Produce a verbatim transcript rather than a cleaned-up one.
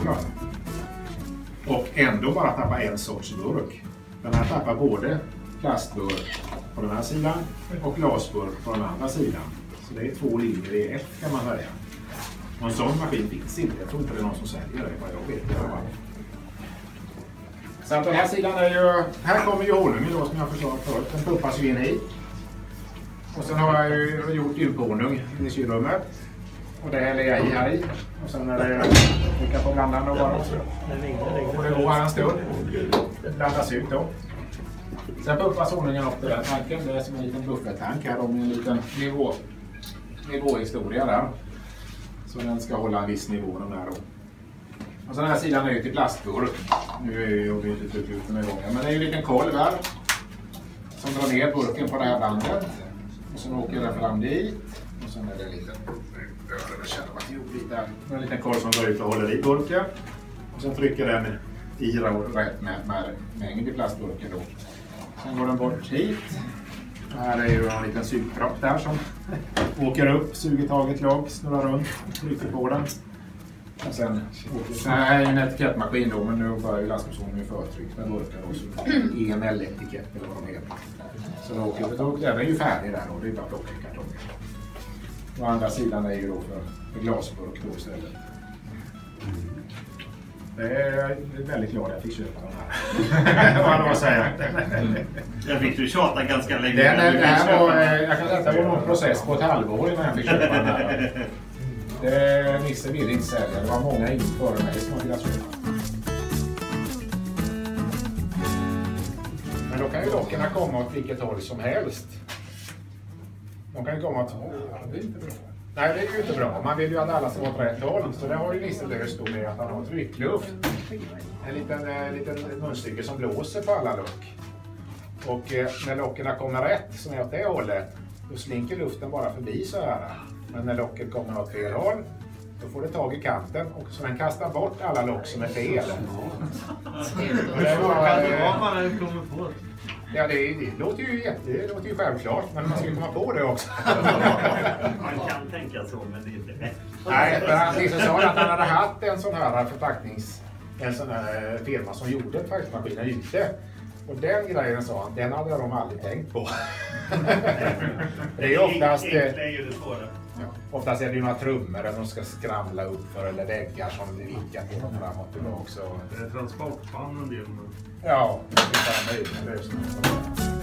plastburkar. Och ändå bara tappa en sorts burk. Den här tappar både plastburk på den här sidan och glasburk på den andra sidan. Så det är två linjer i ett kan man säga. Och en sån maskin finns inte. Jag tror inte det är någon som säljer det, vad jag vet. Så att den här sidan är ju... Här kommer ju honungen då som jag förstått förut. Den pumpas ju in hit. Och sen har jag ju gjort djurhonung i kylrummet. Och det häller jag i här i. Och sen är det... Vi kan få blandaren då bara. Och det går här en stund. Det blandas ut då. Sen pumpas honungen upp till den tanken. Det är som en liten bufferttank här om en liten nivå, nivåhistoria där. Så den ska hålla en viss nivå den där då. Och så den här sidan är ju till plastburk. Nu är ju inte tryckt ut den igång. Men det är ju en liten kolv här. Som drar ner burken på det här bandet. Och sen åker den fram dit. Och sen är det en liten... Jag känner att det är lite. En liten kolv som drar ut och håller i burken. Och sen trycker den i rätt med, med mängd i plastburken då. Sen går den bort hit. Här är ju en liten sugpropp där som åker upp, suger taget lag, snurrar runt, trycker på den. Och sen åker det här är en etikettmaskin då, men nu börjar ju lastbilsvagnen med förtryck med burkar och så E M L-etikett eller vad de heter. Så då åker det, då, den är ju färdig där då, det är bara plocka i kartongen. Och andra sidan är ju då för glasburk då istället. Jag är väldigt glad att jag fick köpa den här. Vad man säger. Jag fick du tjata ganska länge. Den, den, den här var, jag kan säga att det var någon process på ett halvår innan jag fick köpa den här. Det, Nisse ville inte sälja. Det var många inför mig som ville köpa. Men då kan ju dockorna komma åt vilket håll som helst. De kan ju komma åt... Det är inte bra. Nej, det är ju inte bra. Man vill ju att alla ska vara åt rätt håll. Så det har ju Nisse löst då med att han har tryckluft. En liten, en liten munstycke som blåser på alla lock. Och eh, när lockerna kommer rätt, som är åt det hållet, då slinker luften bara förbi så här. Men när locket kommer åt fel håll, då får det tag i kanten och så den kastar bort alla lock som är fel. Och det var, eh, ja, det, det låter ju jätte, det låter ju självklart, men man ska komma på det också. Man kan tänka så, men det är inte rätt. Nej, men han liksom sa att han hade haft en sån här förpacknings, en sån här firma som gjorde förpackningsmaskiner ute. Och den grejen sa han, den hade de aldrig tänkt på. Det är oftast, ja, oftast är det ju några trummor som ska skramla upp för eller väggar som vickar på dem fram och tillbaka. Det är transportband en del. Ja, det är bara en lösning.